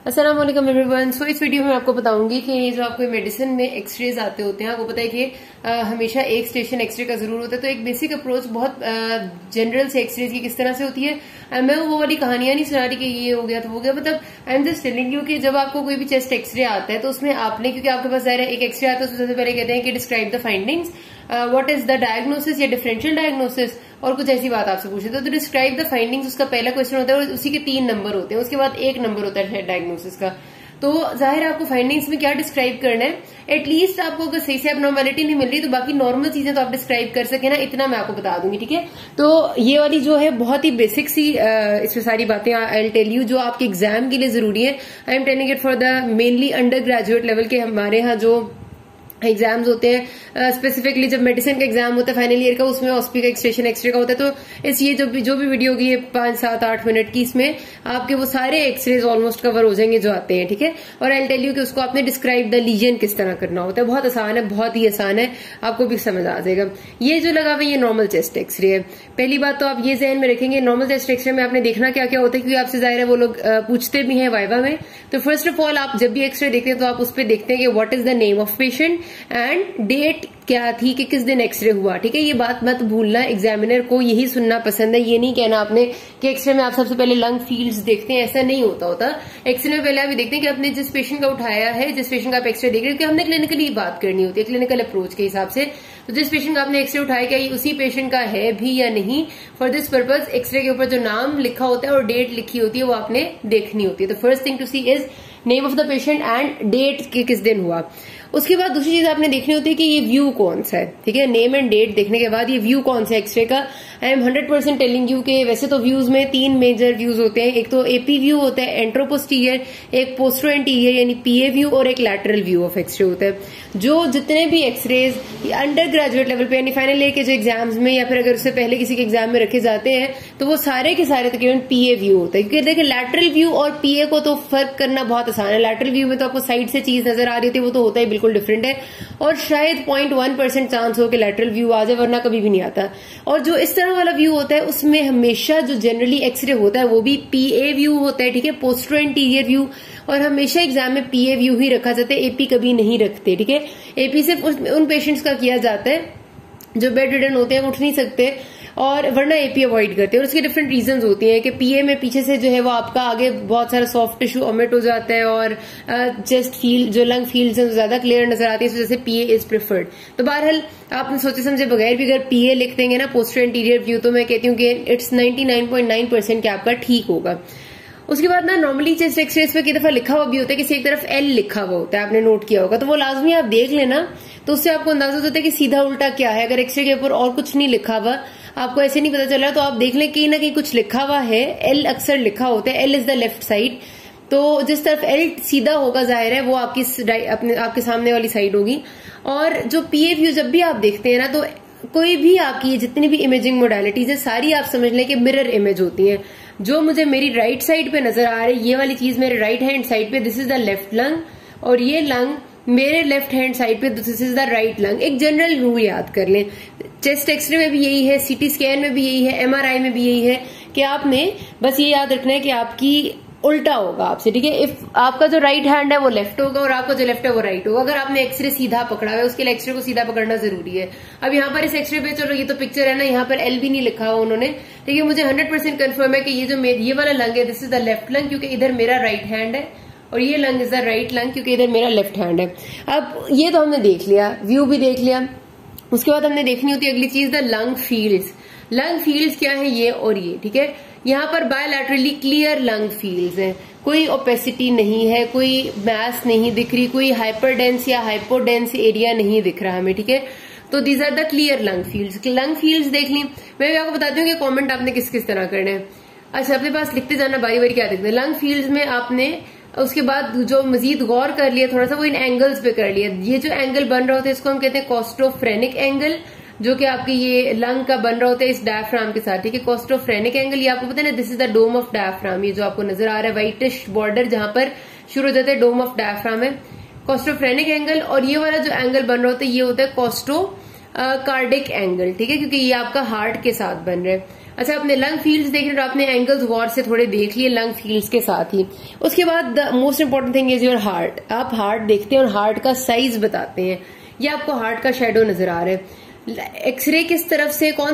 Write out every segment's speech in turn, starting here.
अस्सलाम वालेकुम एवरीवन। सो इस वीडियो में आपको बताऊंगी कि जो आपको मेडिसिन में एक्सरेज आते होते हैं, आपको पता है कि हमेशा एक स्टेशन एक्सरे का जरूर होता है। तो एक बेसिक अप्रोच बहुत जनरल से एक्सरेज की किस तरह से होती है। मैं वो वाली कहानियां नहीं सुना रही कि ये हो गया तो हो गया, मतलब I am just telling you कि जब आपको कोई भी चेस्ट एक्सरे आता है तो उसमें आपने, क्योंकि आपके पास ज़ाहिर है एक एक्सरे आता है, उसमें सबसे पहले कहते हैं कि describe the findings, what is the diagnosis या डिफरेंशियल डायग्नोसिस, और कुछ ऐसी बात आपसे पूछे तो डिस्क्राइब द फाइंडिंग्स उसका पहला क्वेश्चन होता है और उसी के 3 नंबर होते हैं। उसके बाद 1 नंबर होता है डायग्नोसिस का। तो जाहिर है आपको फाइंडिंग्स में क्या डिस्क्राइब करना है, एटलीस्ट आपको अगर सही से एब्नॉर्मैलिटी नहीं मिल रही तो बाकी नॉर्मल चीजें तो आप डिस्क्राइब कर सके ना, इतना मैं आपको बता दूंगी। ठीक है, तो ये वाली जो है बहुत ही बेसिक सी इसमें सारी बातें आई विल टेल यू जो आपके एग्जाम के लिए जरूरी है। I am telling it for the mainly undergraduate level के हमारे यहाँ जो एग्जाम्स होते हैं, स्पेसिफिकली जब मेडिसिन का एग्जाम होता है फाइनल ईयर का, उसमें ऑस्पी का एक्सटेशन एक्सरे का होता है। तो इस ये जो भी वीडियो होगी ये 5, 7, 8 मिनट की, इसमें आपके वो सारे एक्सरेज ऑलमोस्ट कवर हो जाएंगे जो आते हैं। ठीक है, और आई विल टेल यू कि उसको आपने डिस्क्राइब द लीजन किस तरह करना होता है। बहुत आसान है, बहुत ही आसान है, आपको भी समझ आ जाएगा। ये जो लगा हुआ ये नॉर्मल चेस्ट एक्सरे है। पहली बात तो आप ये जहन में रखेंगे, नॉर्मल चेस्ट एक्सरे में आपने देखना क्या क्या होता है, क्योंकि आपसे जाहिर है वो लोग पूछते भी हैं वाइवा में। तो फर्स्ट ऑफ ऑल आप जब भी एक्सरे देखते हैं तो आप उस पर देखते हैं कि what is the name of patient and date क्या थी कि किस दिन एक्सरे हुआ। ठीक है, ये बात मत भूलना, एग्जामिनर को यही सुनना पसंद है। ये नहीं कहना आपने कि एक्सरे में आप सबसे पहले लंग फील्ड्स देखते हैं, ऐसा नहीं होता। एक्सरे में पहले आप देखते हैं कि आपने जिस पेशेंट का उठाया है, जिस पेशेंट का आप एक्सरे देख रहे हो, कि हमने क्लिनिकली बात करनी होती है, क्लिनिकल अप्रोच के हिसाब से। तो जिस पेशेंट का आपने एक्सरे उठाया क्या ये उसी पेशेंट का है भी या नहीं, फॉर दिस पर्पज एक्सरे के ऊपर जो नाम लिखा होता है और डेट लिखी होती है वो आपने देखनी होती है। तो first thing to see is name of the patient and date कि किस दिन हुआ। उसके बाद दूसरी चीज आपने देखनी होती है कि ये व्यू कौन सा है। ठीक है, नेम एंड डेट देखने के बाद ये व्यू कौन सा है एक्सरे का। आई एम 100% टेलिंग यू कि वैसे तो व्यूज में 3 मेजर व्यूज होते हैं। एक तो एपी व्यू होता है, एंट्रोपोस्टीरियर, एक पोस्टरो एंटीरियर यानी पीए व्यू, और एक लैटरल व्यू ऑफ एक्सरे होता है। जो जितने भी एक्सरेज अंडर ग्रेजुएट लेवल पे यानी फाइनल ईयर के जो एग्जाम्स में या फिर अगर उससे पहले किसी के एग्जाम में रखे जाते हैं तो वो सारे के सारे तकरीबन पीए व्यू होता है। क्योंकि देखिए लैटरल व्यू और पीए को तो फर्क करना बहुत आसान है। लैटरल व्यू में तो आपको साइड से चीज नजर आ रही थी, वो तो होता है बिल्कुल डिफरेंट है, और शायद 0.1% चांस हो कि लैटरल व्यू आ जाए, वरना कभी भी नहीं आता। और जो इस तरह वाला व्यू होता है उसमें हमेशा जो जनरली एक्सरे होता है वो भी पीए व्यू होता है। ठीक है, पोस्टरो एंटीरियर व्यू, और हमेशा एग्जाम में पीए व्यू ही रखा जाता है, एपी कभी नहीं रखते। ठीक है, एपी सिर्फ उन पेशेंट्स का किया जाता है जो बेड रिडन होते हैं, उठ नहीं सकते, और वरना एपी अवॉइड करते हैं। और उसके डिफरेंट रीजंस होती हैं कि पीए में पीछे से जो है वो आपका आगे बहुत सारा सॉफ्ट टिश्यू ओमिट हो जाता है और चेस्ट फील्ड जो लंग फील्ड्स हैं ज्यादा क्लियर नजर आती है, इस वजह से पीए इज प्रेफर्ड। तो बहरहाल आपने सोचे समझे बगैर भी अगर पीए लिख देंगे ना पोस्टर इंटीरियर व्यू, तो मैं कहती हूँ कि इट्स 99.9% कि आपका ठीक होगा। उसके बाद ना नॉर्मली चेस्ट एक्सरेज पे कई दफा लिखा हुआ भी होता है कि एक तरफ एल लिखा हुआ होता है, आपने नोट किया होगा, तो वो लाजमी आप देख लेना, तो उससे आपको अंदाजा होता है कि सीधा उल्टा क्या है। अगर एक्सरे के ऊपर और कुछ नहीं लिखा हुआ, आपको ऐसे नहीं पता चल रहा, तो आप देख लें कहीं ना कहीं कुछ लिखा हुआ है। एल अक्सर लिखा होता है, L is the left side, तो जिस तरफ एल सीधा होगा जाहिर है वो आपके सामने वाली साइड होगी। और जो पीए व्यू जब भी आप देखते हैं ना, तो कोई भी आपकी जितनी भी इमेजिंग मोडालिटीज है सारी आप समझ लें कि मिरर इमेज होती है। जो मुझे मेरी राइट साइड पे नजर आ रही है ये वाली चीज मेरे राइट हैंड साइड पे, this is the left lung, और ये लंग मेरे लेफ्ट हैंड साइड पे, this is the right lung. एक जनरल रूल याद कर लें, चेस्ट एक्सरे में भी यही है, सीटी स्कैन में भी यही है, एमआरआई में भी यही है कि आपने बस ये याद रखना है कि आपकी उल्टा होगा आपसे। ठीक है, इफ आपका जो राइट हैंड है वो लेफ्ट होगा और आपका जो लेफ्ट है वो राइट होगा। अगर आपने एक्सरे सीधा पकड़ा हुआ है उसके लिए एक्सरे को सीधा पकड़ना जरूरी है। अब यहाँ पर इस एक्सरे पे चलो ये तो पिक्चर है ना, यहाँ पर एल भी नहीं लिखा हुआ उन्होंने, लेकिन मुझे 100% कंफर्म है कि ये जो ये वाला लंग है this is the left lung, क्योंकि इधर मेरा राइट हैंड है, और ये lung is the right lung क्योंकि इधर मेरा लेफ्ट हैंड है। अब ये तो हमने देख लिया, व्यू भी देख लिया। उसके बाद हमने देखनी होती है अगली चीज the lung fields. Lung fields क्या है, ये और ये। ठीक है, यहाँ पर बायलैटरली क्लियर लंग फील्ड्स हैं, कोई ओपेसिटी नहीं है, कोई मैस नहीं दिख रही, कोई हाइपरडेंस या हाइपोडेंस एरिया नहीं दिख रहा हमें। ठीक है, तो these are the clear lung fields. Lung fields देख ली। मैं भी आपको बताती हूँ कि कमेंट आपने किस किस तरह करने हैं। अच्छा, अपने पास लिखते जाना बारी बारी क्या देखते हैं। लंग फील्ड्स में आपने उसके बाद जो मजीद गौर कर लिया थोड़ा सा, वो इन एंगल्स पे कर लिया। ये जो एंगल बन रहा होता है इसको हम कहते हैं कोस्टोफ्रेनिक एंगल, जो कि आपकी ये लंग का बन रहा होता है इस डायफ्राम के साथ। ठीक है, कोस्टोफ्रेनिक एंगल ये आपको पता है ना, this is the dome of diaphragm. ये जो आपको नजर आ रहा है व्हाइटिश बॉर्डर जहां पर शुरू हो जाता है, डोम ऑफ डायफ्राम है कोस्टोफ्रेनिक एंगल। और ये वाला जो एंगल बन रहा होता है ये होता है कोस्टो कार्डिक एंगल। ठीक है, क्योंकि ये आपका हार्ट के साथ बन रहा है। अच्छा, आपने लंग फील्ड्स देख रहे तो आपने एंगल्स गौर से थोड़े देख लिए लंग फील्ड्स के साथ ही। उसके बाद the most important thing is your heart. आप हार्ट देखते हैं और हार्ट का साइज बताते हैं। ये आपको हार्ट का शेडो नजर आ रहा है। एक्सरे किस तरफ से कौन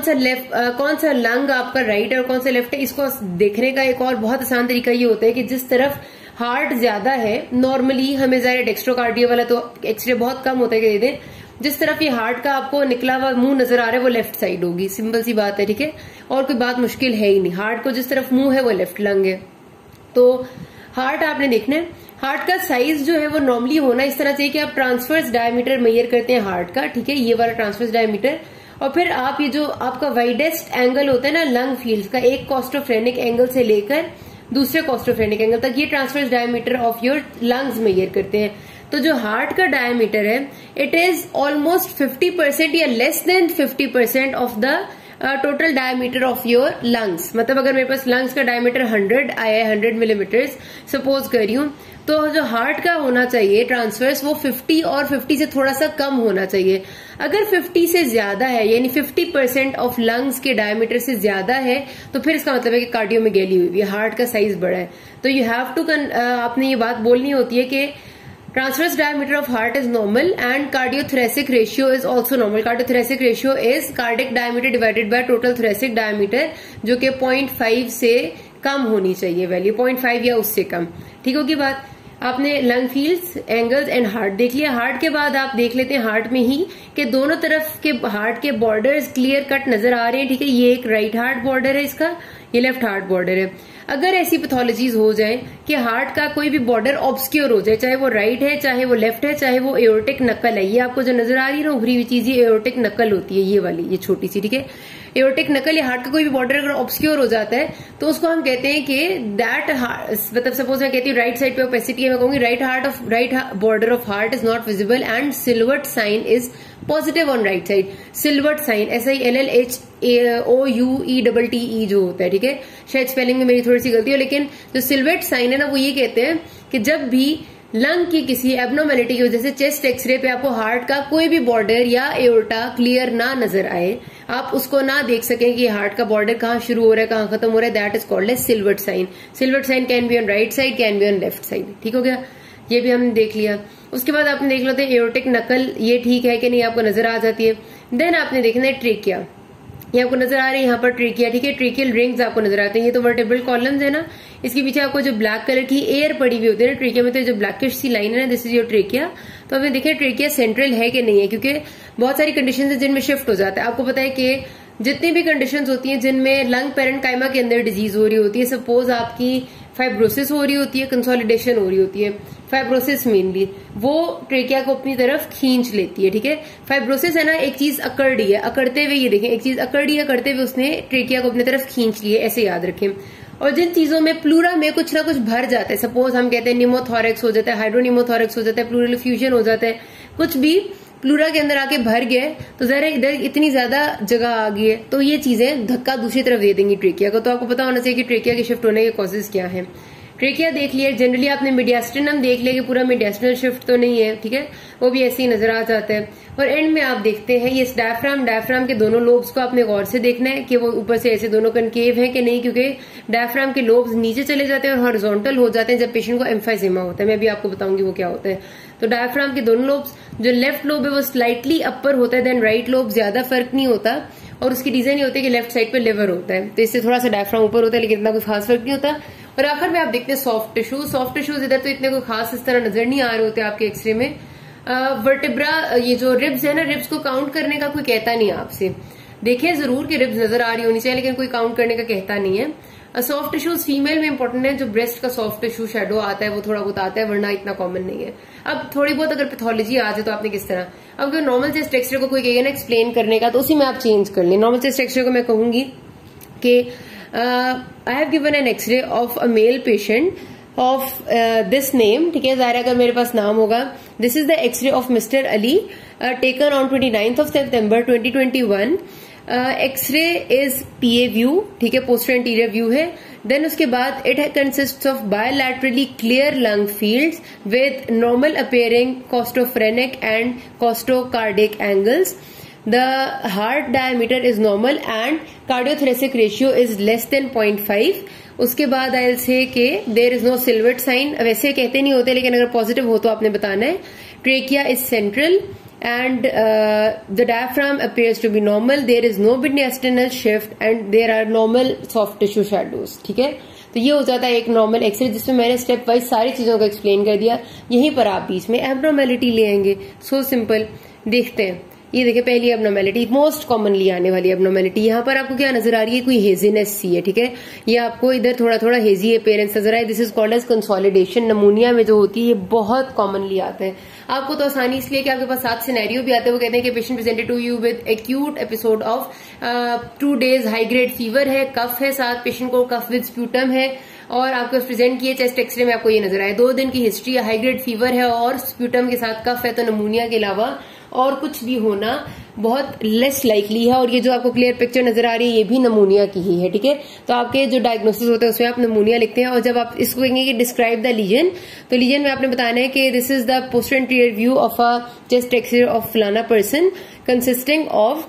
सा लंग आपका राइट है और कौन सा लेफ्ट है, इसको देखने का एक और बहुत आसान तरीका ये होता है कि जिस तरफ हार्ट ज्यादा है, नॉर्मली हमें ज़ाहिर डेक्स्ट्रोकार्डिया वाला तो एक्सरे बहुत कम होता है कि दे, जिस तरफ ये हार्ट का आपको निकला हुआ मुंह नजर आ रहा है वो लेफ्ट साइड होगी। सिंपल सी बात है, ठीक है, और कोई बात मुश्किल है ही नहीं। हार्ट को जिस तरफ मुंह है वो लेफ्ट लंग है। तो हार्ट आपने देखना है। हार्ट का साइज जो है वो नॉर्मली होना इस तरह चाहिए कि आप ट्रांसवर्स डायमीटर मेजर करते हैं हार्ट का, ठीक है, ये वाला ट्रांसवर्स डायमीटर, और फिर आप ये जो आपका वाइडेस्ट एंगल होता है ना लंग फील्ड का, एक कॉस्टोफ्रेनिक एंगल से लेकर दूसरे कॉस्टोफ्रेनिक एंगल तक, ये transverse diameter of your lungs measure करते हैं। तो जो हार्ट का डायमीटर है इट इज ऑलमोस्ट 50% या less than 50% of the total diameter of your lungs. मतलब अगर मेरे पास लंग्स का डायमीटर 100 आया है, 100 मिलीमीटर सपोज कर रही हूं, तो जो हार्ट का होना चाहिए ट्रांसवर्स वो 50 और 50 से थोड़ा सा कम होना चाहिए। अगर 50 से ज्यादा है यानी 50% ऑफ लंग्स के डायमीटर से ज्यादा है तो फिर इसका मतलब है कि कार्डियोमेगेली हुई है, हार्ट का साइज बड़ा है। तो यू हैव टू आपने ये बात बोलनी होती है कि transverse diameter of heart is normal and cardiothoracic ratio is also normal. Cardiothoracic ratio is cardiac diameter divided by total thoracic diameter, जो कि 0.5 से कम होनी चाहिए वैल्यू, 0.5 या उससे कम। ठीक होगी बात। आपने lung fields, angles and heart देख लिया। हार्ट के बाद आप देख लेते हैं हार्ट में ही कि दोनों तरफ के हार्ट के बॉर्डर्स क्लियर कट नजर आ रहे हैं, ठीक है। ये एक राइट हार्ट बॉर्डर है इसका, ये लेफ्ट हार्ट बॉर्डर है। अगर ऐसी पैथोलॉजीज हो जाए कि हार्ट का कोई भी बॉर्डर ऑब्सक्योर हो जाए, चाहे वो राइट है, चाहे वो लेफ्ट है, चाहे वो एओर्टिक नकल है, ये आपको जो नजर आ रही है ना उभरी हुई चीज, ये एओर्टिक नकल होती है, ये वाली, ये छोटी सी, ठीक है। एओर्टिक नकल या हार्ट का कोई भी बॉर्डर अगर ऑब्सक्योर हो जाता है तो उसको हम कहते हैं कि दैट, मतलब सपोज मैं कहती हूँ राइट साइड पे ओपेसिटी है, मैं कहूंगी right border of heart is not visible and silhouette sign is positive on right side. Silhouette sign SILLHOUETTE जो होता है, ठीक है। शायद स्पेलिंग में मेरी थोड़ी सी गलती है, लेकिन जो सिल्वर्ट साइन है ना वो ये कहते हैं कि जब भी लंग की किसी एबनॉर्मेलिटी की वजह से चेस्ट एक्सरे पे आपको हार्ट का कोई भी बॉर्डर या एओर्टा क्लियर ना नजर आए, आप उसको ना देख सकें कि हार्ट का बॉर्डर कहाँ शुरू हो रहा है कहाँ खत्म हो रहा है, that is called as silhouette sign. Silhouette sign can be on right side, can be on left side. ठीक हो गया, ये भी हमने देख लिया। उसके बाद आपने देख लेते हैं एओर्टिक नकल, ये ठीक है कि नहीं आपको नजर आ जाती है। देन आपने देखना है ट्रेकिया, ये आपको नजर आ रही है यहाँ पर ट्रेकिया, ठीक है। ट्रेकियल रिंग्स आपको नजर आते हैं, ये तो वर्टेब्रल कॉलम्स है ना, इसके पीछे आपको जो ब्लैक कलर की एयर पड़ी हुई होती है ना ट्रेकिया में, तो जो ब्लैकिश सी लाइन है ना, दिस इज योर ट्रेकिया। तो हमें देखें ट्रेकिया सेंट्रल है कि नहीं है, क्योंकि बहुत सारी कंडीशन है जिनमें शिफ्ट हो जाता है। आपको पता है कि जितनी भी कंडीशंस होती हैं जिनमें लंग पेरेन्काइमा के अंदर डिजीज हो रही होती है, सपोज आपकी फाइब्रोसिस हो रही होती है, कंसोलिडेशन हो रही होती है, फाइब्रोसिस मेनली, वो ट्रेकिया को अपनी तरफ खींच लेती है, ठीक है। फाइब्रोसिस है ना, एक चीज अकड़ रही है, अकड़ते हुए, ये देखें एक चीज अकड़ रही है, अकड़ते हुए उसने ट्रेकिया को अपनी तरफ खींच ली है, ऐसे याद रखें। और जिन चीजों में प्लूरा में कुछ ना कुछ भर जाता है, सपोज हम कहते हैं निमोथोरेक्स हो जाता है, हाइड्रोनिमोथोरेक्स हो जाता है, प्लूरल फ्यूजन हो जाता है, कुछ भी प्लूरा के अंदर आके भर गए तो जरा इधर इतनी ज्यादा जगह आ गई है, तो ये चीजें धक्का दूसरी तरफ दे देंगी ट्रेकिया को। तो आपको पता होना चाहिए कि ट्रेकिया के शिफ्ट होने के कॉजेज क्या है। ट्रेकिया देख लिया, जनरली आपने मीडियास्टिनम देख लिया कि पूरा मीडियास्टिनल शिफ्ट तो नहीं है, ठीक है, वो भी ऐसे ही नजर आ जाता है। और एंड में आप देखते हैं ये डायफ्राम के दोनों लोब्स को आपने गौर से देखना है कि वो ऊपर से ऐसे दोनों कनकेव हैं कि नहीं, क्योंकि डायफ्राम के लोब्स नीचे चले जाते हैं और हॉरिजॉन्टल हो जाते हैं जब पेशेंट को एम्फाइजेमा होता है। मैं भी आपको बताऊंगी वो क्या होता है। तो डायफ्राम के दोनों लोब्स, जो लेफ्ट लोब है वो स्लाइटली अपर होता है देन राइट लोब, ज्यादा फर्क नहीं होता, और उसकी रीजन ये होती है कि लेफ्ट साइड पे लिवर होता है, तो इससे थोड़ा सा डायफ्राम ऊपर होता है, लेकिन इतना कोई खास फर्क नहीं होता। और आखिर में आप देखते हैं सॉफ्ट टिश्यूज, इधर तो इतने कोई खास इस तरह नजर नहीं आ रहे होते आपके एक्सरे में। वर्टिब्रा, ये जो रिब्स है ना, रिब्स को काउंट करने का कोई कहता नहीं आपसे, देखें जरूर कि रिब्स नजर आ रही होनी चाहिए, लेकिन कोई काउंट करने का कहता नहीं है। सॉफ्ट टिश्यूज फीमेल में इंपॉर्टेंट है, जो ब्रेस्ट का सॉफ्ट टिश्यू शेडो आता है वो थोड़ा बहुत आता है, वरना इतना कॉमन नहीं है। अब थोड़ी बहुत अगर पैथोलॉजी आ जाए तो आपने किस तरह, अब अगर नॉर्मल चेस्ट एक्सरे को कोई कहेगा ना एक्सप्लेन करने का, तो उसी में आप चेंज कर लें। नॉर्मल चेस्ट एक्सरे को मैं कहूंगी कि I have given an X ray of a male patient of this name, ठीक है, जाहिर अगर मेरे पास नाम होगा। This is the X ray of mister Ali taken on 29 September 2021। X ray is PA view, ठीक है, पोस्टर एंटीरियर व्यू है। देन उसके बाद it consist of bilaterally clear lung fields with normal appearing costophrenic and costocardiac angles. The heart diameter is normal and cardiothoracic ratio is less than 0.5। उसके बाद I will say के there is no silhouette sign, वैसे कहते नहीं होते लेकिन अगर positive हो तो आपने बताना है। Trachea is central and the diaphragm appears to be normal, there is no mid-diasternal shift and there are normal soft tissue shadows। ठीक है, तो ये हो जाता है एक नॉर्मल एक्सरे जिसमें मैंने स्टेप वाइज सारी चीजों को एक्सप्लेन कर दिया। यहीं पर आप बीच में एब्नॉर्मेलिटी ले आएंगे। सो सिंपल, देखते हैं। ये देखिए पहली एब्नॉर्मेलिटी, मोस्ट कॉमनली आने वाली एब्नॉर्मेलिटी, यहाँ पर आपको क्या नजर आ रही है, कोई हेजीनेस सी है। ठीक है, ये आपको इधर थोड़ा थोड़ा हेजी अपीयरेंस नजर आए। This is called as consolidation. नमूनिया में जो होती है ये बहुत कॉमनली आता है। आपको तो आसानी इसलिए कि आपके पास 7 सिनेरियो भी आते हैं। वो कहते हैं कि patient presented to you with acute episode of 2 days high grade fever है, कफ है, साथ पेशेंट को कफ विद स्प्यूटम है और आपको प्रेजेंट किए चेस्ट एक्सरे में आपको ये नजर आए 2 दिन की हिस्ट्री है, हाई ग्रेड फीवर है और स्प्यूटम के साथ कफ है। तो नमूनिया के अलावा और कुछ भी होना बहुत लेस लाइकली है। और ये जो आपको क्लियर पिक्चर नजर आ रही है ये भी नमूनिया की ही है। ठीक है, तो आपके जो डायग्नोसिस होता है उसमें आप नमूनिया लिखते हैं और जब आप इसको कहेंगे कि डिस्क्राइब द लीजन, तो लीजन में आपने बताना है कि this is the post anterior view of a chest X ray of फलाना person consisting of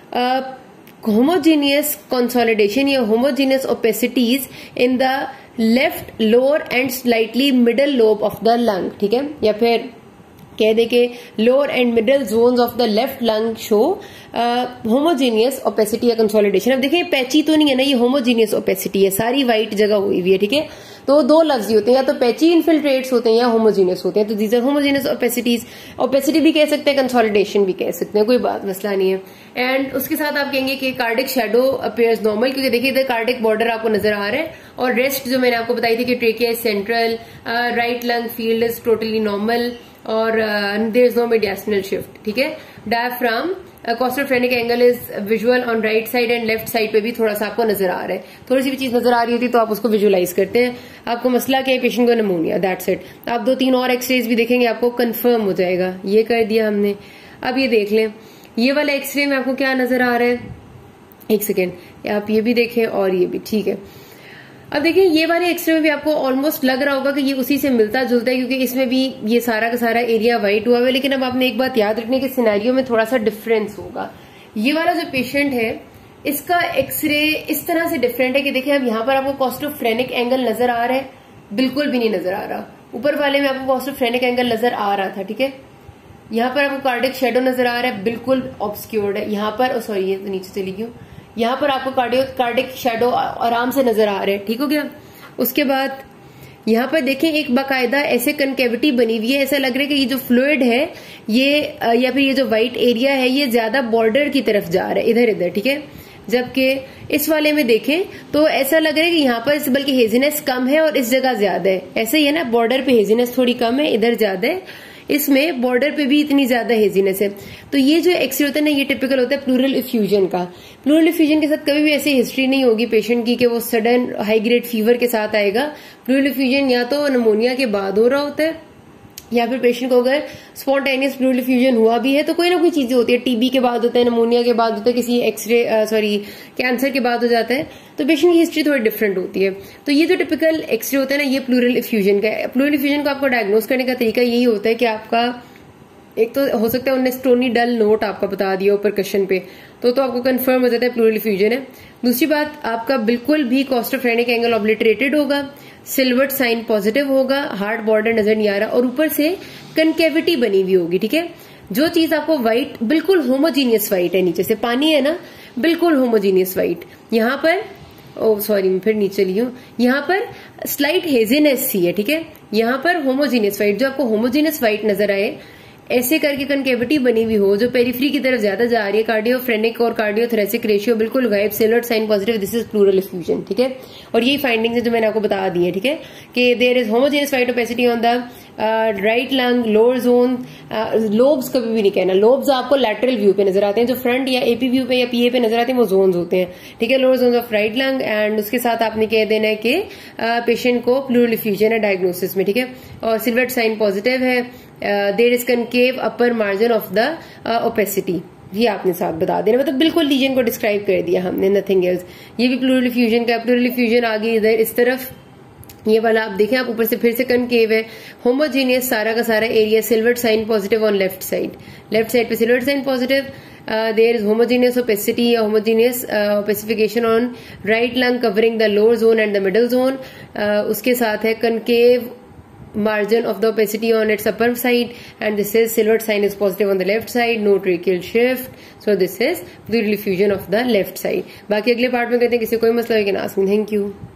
homogeneous consolidation या homogeneous opacities in the left lower and slightly middle lobe of the lung. ठीक है, या फिर कह दे के lower and middle zones of the left lung show homogeneous opacity या कंसोलिडेशन। अब देखिए पैची तो नहीं है ना, ये होमोजीनियस ओपेसिटी है, सारी व्हाइट जगह हुई हुई है। ठीक है, तो 2 लफ्ज होते हैं, या तो पैची इन्फिल्ट्रेट्स होते हैं या होमोजीनियस होते हैं। तो these are homogeneous opacities. Opacity भी कह सकते हैं, कंसोलिडेशन भी कह सकते हैं, कोई बात मसला नहीं है। एंड उसके साथ आप कहेंगे कि कार्डिक शेडो अपीयर्स नॉर्मल, क्योंकि देखिए इधर कार्डिक बॉर्डर आपको नजर आ रहा है। और रेस्ट जो मैंने आपको बताई थी कि trachea is central, right lung field is totally normal और there is no mediastinal shift. ठीक है, diaphragm costophrenic angle is visual on right side and left side पे भी थोड़ा सा आपको नजर आ रहा है। थोड़ी सी भी चीज नजर आ रही होती तो आप उसको विजुअलाइज करते हैं। आपको मसला क्या है, पेशेंट को नमूनिया, दैट्स इट। आप 2-3 और एक्सरेज भी देखेंगे आपको कंफर्म हो जाएगा। ये कर दिया हमने। अब ये देख लें, ये वाला एक्सरे में आपको क्या नजर आ रहा है, एक सेकेंड, आप ये भी देखें और ये भी। ठीक है, अब देखिए ये वाले एक्सरे में भी आपको ऑलमोस्ट लग रहा होगा कि ये उसी से मिलता जुलता है, क्योंकि इसमें भी ये सारा का सारा एरिया व्हाइट हुआ है। लेकिन अब आपने एक बात याद रखने के सिनेरियो में थोड़ा सा डिफरेंस होगा। ये वाला जो पेशेंट है इसका एक्सरे इस तरह से डिफरेंट है कि देखिए अब यहाँ पर आपको कॉस्टोफ्रेनिक एंगल नजर आ रहा है, बिल्कुल भी नहीं नजर आ रहा। ऊपर वाले में आपको कॉस्टोफ्रेनिक एंगल नजर आ रहा था। ठीक है, यहाँ पर आपको कार्डिक शेडो नजर आ रहा है, बिल्कुल ऑब्सक्योर्ड है। यहाँ पर सॉरी ये तो नीचे चली गई, यहाँ पर आपको कार्डिक शेडो आराम से नजर आ रहे हैं। ठीक हो गया। उसके बाद यहाँ पर देखें एक बाकायदा ऐसे कनकेविटी बनी हुई है, ऐसा लग रहा है कि ये जो फ्लूइड है ये या फिर ये जो व्हाइट एरिया है ये ज्यादा बॉर्डर की तरफ जा रहा है, इधर इधर। ठीक है, जबकि इस वाले में देखें तो ऐसा लग रहा है कि यहाँ पर बल्कि हेजीनेस कम है और इस जगह ज्यादा है। ऐसे ही है ना, बॉर्डर पे हेजीनेस थोड़ी कम है, इधर ज्यादा है, इसमें बॉर्डर पे भी इतनी ज्यादा हेजीनेस है। तो ये जो एक्सरे होता है ना ये टिपिकल होता है प्लूरल इफ्यूजन का। प्लूरल इफ्यूजन के साथ कभी भी ऐसी हिस्ट्री नहीं होगी पेशेंट की कि वो सडन हाई ग्रेड फीवर के साथ आएगा। प्लूरल इफ्यूजन या तो नमोनिया के बाद हो रहा होता है या फिर पेशेंट को अगर स्पॉन्टेनियस प्लूरल इफ्यूजन हुआ भी है तो कोई ना कोई चीजें होती है, टीबी के बाद होता है, नमोनिया के बाद होता है, किसी कैंसर के बाद हो जाता है, तो पेशेंट की हिस्ट्री थोड़ी डिफरेंट होती है। तो ये जो टिपिकल एक्सरे होता है ना ये प्लूरल इफ्यूजन का है। प्लूरल इफ्यूजन को आपको डायग्नोस करने का तरीका यही होता है कि आपका एक तो हो सकता है उन्होंने स्टोनी डल नोट आपका बता दिया ऊपर क्वेश्चन पे, तो आपको कंफर्म हो जाता है प्लूरल इफ्यूजन है। दूसरी बात, आपका बिल्कुल भी कॉस्टोफ्रेनिक एंगल ऑब्लिटरेटेड होगा, सिल्वर्ट साइन पॉजिटिव होगा, हार्ड बॉर्डर नजर नहीं आ रहा और ऊपर से कनकेविटी बनी हुई होगी। ठीक है, जो चीज आपको व्हाइट बिल्कुल होमोजीनियस व्हाइट है, नीचे से पानी है ना, बिल्कुल होमोजीनियस व्हाइट। यहाँ पर मैं फिर नीचे चली हूँ, यहाँ पर स्लाइट हेजीनेस सी है। ठीक है, यहाँ पर होमोजीनियस व्हाइट, जो आपको होमोजीनियस व्हाइट नजर आए ऐसे करके कनकेविटी बनी हुई हो जो पेरिफ्री की तरफ ज्यादा जा रही है, कार्डियोफ्रेनिक और कार्डियोथोरेसिक रेशियो बिल्कुल गायब, silhouette sign positive, this is pleural effusion. ठीक है, और यही फाइंडिंग्स है जो मैंने आपको बता दी है। ठीक है, कि there is homogeneous white opacity on the right lung lower zone. Lobes कभी भी नहीं कहना, लोब्स आपको लैटरल व्यू पे नजर आते हैं, जो फ्रंट या एपी व्यू पे या पीए पे नजर आते हैं वो जोन्स होते हैं। ठीक है, lower zone of right lung and उसके साथ आपने कह देना है कि पेशेंट को प्लूरल इफ्यूजन है डायग्नोसिस में। ठीक है, और सिल्वर्ट साइन पॉजिटिव है, there is concave upper margin of the opacity, ये आपने साथ बता देना, मतलब बिल्कुल लीजन को डिस्क्राइब कर दिया हमने, नथिंग एल्स। ये भी प्लूरल इफ्यूजन का, प्लूरल इफ्यूजन आ गई इधर इस तरफ, ये वाला आप देखें, आप ऊपर से फिर से कनकेव है, होमोजीनियस सारा का सारा area, silhouette sign positive on left side पे silhouette sign positive, there is homogeneous opacity या homogeneous opacification on right lung covering the lower zone and the middle zone. उसके साथ है concave margin of the opacity on its upper side, and this is silhouette sign is positive on the left side, no tracheal shift, so this is fluid diffusion of the left side। बाकी अगले part में कहते हैं किसी कोई मसला है कि ना। Thank you.